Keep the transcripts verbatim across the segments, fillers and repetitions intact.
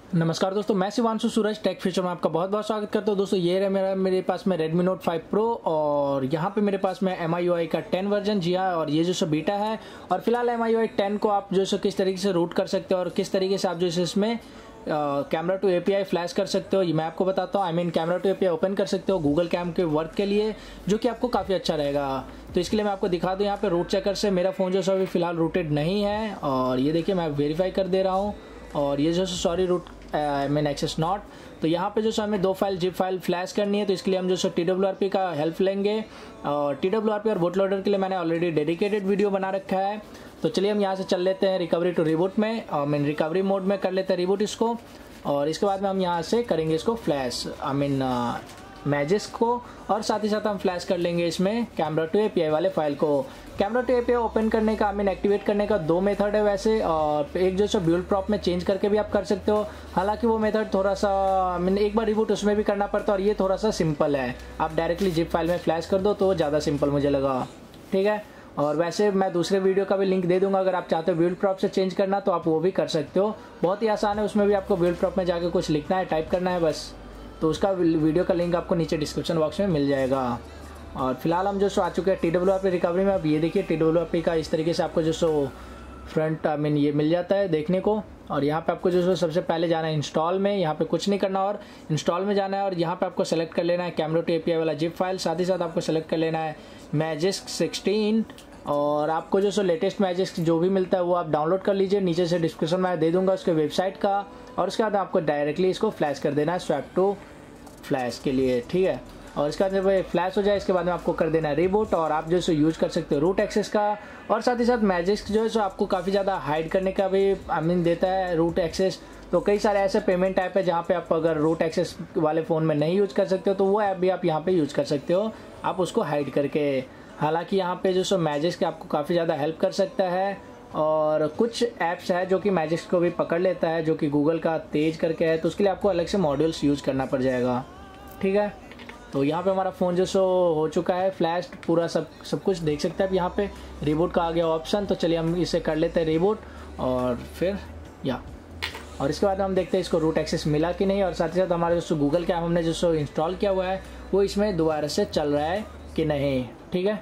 नमस्कार दोस्तों, मैं शिवांशु सूरज टेक फ्यूचर में आपका बहुत बहुत स्वागत करता हूं। दोस्तों ये रहा मेरा मेरे पास में Redmi Note फाइव Pro और यहाँ पे मेरे पास में एम आई यू आई का टेन वर्जन, जी हाँ, और ये जो सो बीटा है। और फिलहाल M I U I ten को आप जो सो किस तरीके से रूट कर सकते हो और किस तरीके से आप जो है इसमें कैमरा टू एपीआई फ्लैश कर सकते हो, ये मैं आपको बताता हूँ। I mean camera two API open कर सकते हो गूगल कैम के वर्क के लिए, जो कि आपको काफ़ी अच्छा रहेगा। तो इसके लिए मैं आपको दिखा दूँ यहाँ पे रूट चेकर से। मेरा फ़ोन जो सो अभी फिलहाल रूटेड नहीं है और ये देखिए मैं वेरीफाई कर दे रहा हूँ। और ये जो sorry root I mean access not. तो यहाँ पे जो सो हमें दो फाइल जिप फाइल फ्लैश करनी है, तो इसके लिए हम जो सो टी डब्ल्यू आर पी का हेल्प लेंगे। और टी डब्ल्यू आर पी और बूट लोडर के लिए मैंने ऑलरेडी डेडिकेटेड वीडियो बना रखा है। तो चलिए हम यहाँ से चल लेते हैं रिकवरी टू रिबूट में, आई मीन रिकवरी मोड में कर लेते हैं रिबूट इसको। और इसके बाद में हम यहाँ से करेंगे इसको फ्लैश, आई मीन मैजिस्क को, और साथ ही साथ हम फ्लैश कर लेंगे इसमें कैमरा टू एपीआई वाले फाइल को। कैमरा टू एपीआई ओपन करने का, आई मीन एक्टिवेट करने का दो मेथड है वैसे, और एक जो सो ब्यूल प्रॉप में चेंज करके भी आप कर सकते हो। हालांकि वो मेथड थोड़ा सा, आई मीन एक बार रिबूट उसमें भी करना पड़ता है, और ये थोड़ा सा सिंपल है। आप डायरेक्टली जिप फाइल में फ्लैश कर दो तो ज़्यादा सिंपल मुझे लगा, ठीक है। और वैसे मैं दूसरे वीडियो का भी लिंक दे दूंगा, अगर आप चाहते हो बिल्ड प्रॉप से चेंज करना तो आप वो भी कर सकते हो। बहुत ही आसान है, उसमें भी आपको बिल्ड प्रॉप में जाके कुछ लिखना है, टाइप करना है बस। तो उसका वीडियो का लिंक आपको नीचे डिस्क्रिप्शन बॉक्स में मिल जाएगा। और फिलहाल हम जो सो आ चुके हैं T W R P recovery में। अब ये देखिए टी डब्ल्यू आर पी का इस तरीके से आपको जो सो फ्रंट, आई मीन ये मिल जाता है देखने को। और यहाँ पे आपको जो सो सबसे पहले जाना है इंस्टॉल में, यहाँ पे कुछ नहीं करना और इंस्टॉल में जाना है। और यहाँ पे आपको सेलेक्ट कर लेना है कैमरा टू एपीआई वाला जिप फाइल, साथ ही साथ आपको सेलेक्ट कर लेना है मैजिस्क सिक्सटीन। और आपको जो सो लेटेस्ट मैजिस्क जो भी मिलता है वो आप डाउनलोड कर लीजिए, नीचे से डिस्क्रिप्शन में दे दूंगा उसके वेबसाइट का। और उसके बाद आपको डायरेक्टली इसको फ्लैश कर देना है स्वैप टू फ्लैश के लिए, ठीक है। और इसके बाद जब फ्लैश हो जाए इसके बाद में आपको कर देना है रिबूट, और आप जो सो यूज कर सकते हो रूट एक्सेस का। और साथ ही साथ मैजिस्क जो है सो आपको काफ़ी ज़्यादा हाइड करने का भी आई मीन देता है रूट एक्सेस। तो कई सारे ऐसे पेमेंट ऐप है जहाँ पे आप अगर रूट एक्सेस वाले फ़ोन में नहीं यूज कर सकते हो तो वो ऐप भी आप यहाँ पे यूज कर सकते हो, आप उसको हाइड करके। हालांकि यहाँ पे जो सो मैजिस्क आपको काफ़ी ज़्यादा हेल्प कर सकता है। और कुछ ऐप्स है जो कि मैजिस्क को भी पकड़ लेता है, जो कि गूगल का तेज करके है, तो उसके लिए आपको अलग से मॉड्यूल्स यूज़ करना पड़ जाएगा, ठीक है। तो यहाँ पे हमारा फ़ोन जो सो हो चुका है फ्लैश, पूरा सब सब कुछ देख सकते हैं आप यहाँ पे। रिबूट का आ गया ऑप्शन, तो चलिए हम इसे कर लेते हैं रिबूट। और फिर या और इसके बाद हम देखते हैं इसको रूट एक्सेस मिला कि नहीं। और साथ ही साथ हमारा जो सो गूगल कैम हमने जो सो इंस्टॉल किया हुआ है वो इसमें दोबारा से चल रहा है कि नहीं, ठीक है।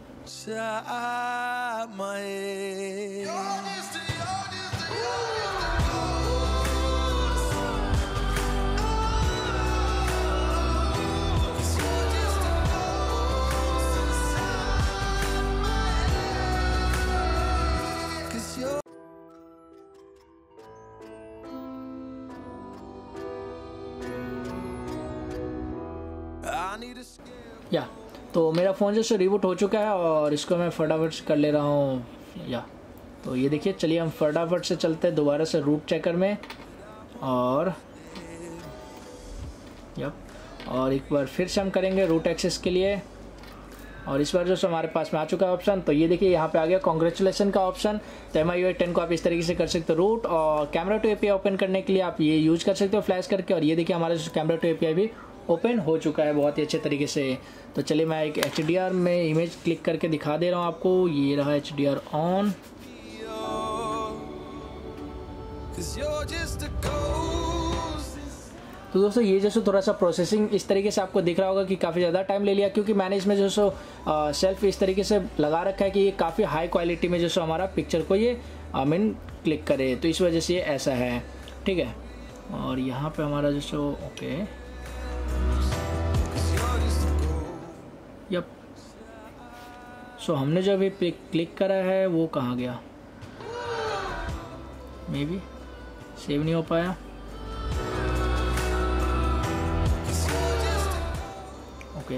या तो मेरा फ़ोन जो सो रिबूट हो चुका है और इसको मैं फटाफट से कर ले रहा हूँ। या तो ये देखिए, चलिए हम फटाफट से चलते हैं दोबारा से रूट चेकर में। और यप और एक बार फिर से हम करेंगे रूट एक्सेस के लिए। और इस बार जो सो हमारे पास में आ चुका है ऑप्शन, तो ये देखिए यहाँ पे आ गया कॉन्ग्रेचुलेसन का ऑप्शन। तो M I U I ten को आप इस तरीके से कर सकते हो रूट, और कैमरा टू एपीआई ओपन करने के लिए आप ये यूज कर सकते हो फ्लैश करके। और ये देखिए हमारा जो कैमरा टू एपीआई भी ओपन हो चुका है बहुत ही अच्छे तरीके से। तो चलिए मैं एक एच डी आर में इमेज क्लिक करके दिखा दे रहा हूँ आपको। ये रहा एच डी आर ऑन। तो दोस्तों ये जो सो थोड़ा सा प्रोसेसिंग इस तरीके से आपको दिख रहा होगा कि काफ़ी ज़्यादा टाइम ले लिया, क्योंकि मैंने इसमें जो सो सेल्फ इस तरीके से लगा रखा है कि ये काफ़ी हाई क्वालिटी में जो सो हमारा पिक्चर को ये आई मीन क्लिक करे, तो इस वजह से ये ऐसा है, ठीक है। और यहाँ पे हमारा जो सो ओके यप सो हमने जो अभी क्लिक करा है वो कहाँ गया, मे बी सेव नहीं हो पाया। ओके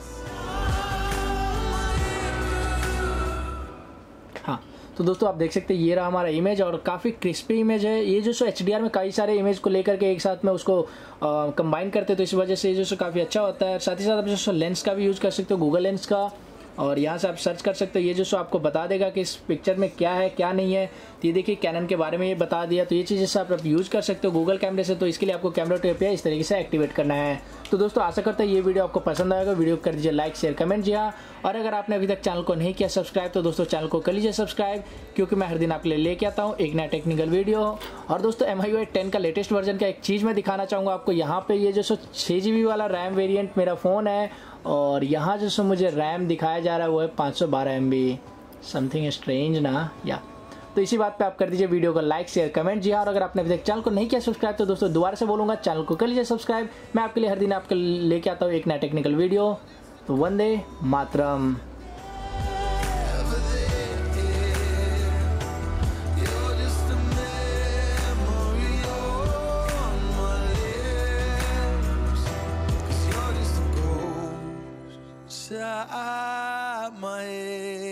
हाँ, तो दोस्तों आप देख सकते हैं ये रहा हमारा इमेज, और काफ़ी क्रिस्पी इमेज है। ये जो सो एच डी आर में कई सारे इमेज को लेकर के एक साथ में उसको कंबाइन करते हैं, तो इस वजह से ये जो सो काफ़ी अच्छा होता है। साथ ही साथ आप जो सो लेंस का भी यूज़ कर सकते हो, गूगल लेंस का। और यहाँ से आप सर्च कर सकते हो, ये जो सो आपको बता देगा कि इस पिक्चर में क्या है क्या नहीं है। तो ये देखिए कैनन के बारे में ये बता दिया, तो ये चीज़ें आप यूज़ कर सकते हो गूगल कैमरे से। तो इसके लिए आपको कैमरा टू एपीआई इस तरीके से एक्टिवेट करना है। तो दोस्तों आशा करता है ये वीडियो आपको पसंद आएगा। वीडियो कर दीजिए लाइक शेयर कमेंट जी हाँ, और अगर आपने अभी तक चैनल को नहीं किया सब्सक्राइब तो दोस्तों चैनल को कर लीजिए सब्सक्राइब, क्योंकि मैं हर दिन आपके लिए लेके आता हूँ एक नया टेक्निकल वीडियो। और दोस्तों M I U I ten का लेटेस्ट वर्जन का एक चीज़ मैं दिखाना चाहूँगा आपको। यहाँ पे ये जो सो छः जी बी वाला रैम वेरियंट मेरा फ़ोन है, और यहाँ जो सो मुझे रैम दिखाया जा रहा है वो है पाँच सौ बारह एम बी। समथिंग स्ट्रेंज ना या। तो इसी बात पे आप कर दीजिए वीडियो को लाइक शेयर कमेंट जी हाँ, और अगर आपने अभी तक चैनल को नहीं किया सब्सक्राइब तो दोस्तों दोबारा से बोलूँगा चैनल को कर लीजिए सब्सक्राइब। मैं आपके लिए हर दिन आपके लेके आता हूँ एक नया टेक्निकल वीडियो। तो Vande Mataram. Inside my head.